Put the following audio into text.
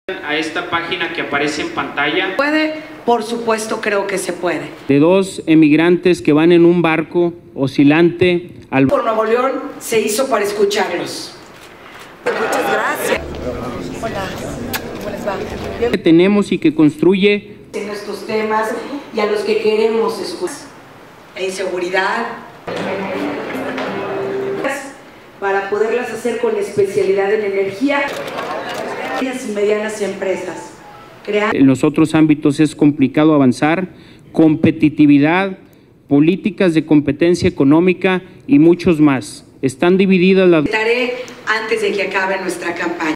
A esta página que aparece en pantalla. ¿Puede? Por supuesto, creo que se puede. De 2 emigrantes que van en un barco oscilante al... Por Nuevo León se hizo para escucharlos. Muchas gracias. Hola, ¿cómo les va? Que tenemos y que construye En estos temas y a los que queremos escuchar. E inseguridad. Para poderlas hacer con especialidad en energía. Y medianas empresas. En los otros ámbitos es complicado avanzar, competitividad, políticas de competencia económica y muchos más. Están divididas las... Antes de que acabe nuestra campaña.